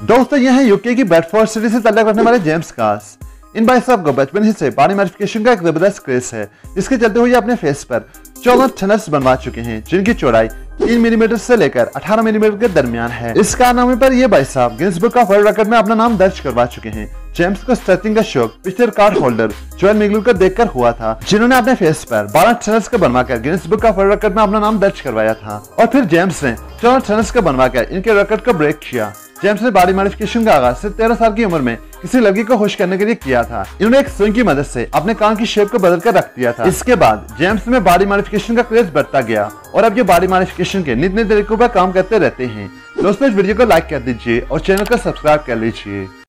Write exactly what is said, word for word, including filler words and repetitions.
दोस्तों ये है यूके की बेडफोर्ड सिटी से ताल्लुक रखने वाले जेम्स कास। इन भाई साहब को बचपन ही से बॉडी मॉडिफिकेशन का एक जबरदस्त क्रेज है, जिसके चलते हुए अपने फेस पर चौदह टनल्स बनवा चुके हैं, जिनकी चौड़ाई तीन मिलीमीटर से लेकर अठारह मिलीमीटर के दरमियान है। इस कारनामे पर ये भाई साहब Guinness book of world record में अपना नाम दर्ज करवा चुके हैं। जेम्स को स्ट्रेचिंग का शौक पिछले रिकॉर्ड होल्डर जोएल मिगलू को देखकर हुआ था, जिन्होंने अपने फेस पर बारह टनल्स का बनवाकर Guinness book of world record में अपना नाम दर्ज करवाया था। और फिर जेम्स ने चौदह टनल्स का बनवाकर इनके रिकॉर्ड को ब्रेक किया। जेम्स ने बॉडी मॉडिफिकेशन का आगाज सिर्फ तेरह साल की उम्र में किसी लड़की को खुश करने के लिए किया था। इन्होंने एक स्विंग की मदद से अपने कान की शेप को बदल कर रख दिया था। इसके बाद जेम्स में बॉडी मॉडिफिकेशन का क्रेज बढ़ता गया और अब ये बॉडी मॉडिफिकेशन के नित नए तरीकों पर काम करते रहते हैं। दोस्तों इस वीडियो को लाइक कर दीजिए और चैनल को सब्सक्राइब कर लीजिए।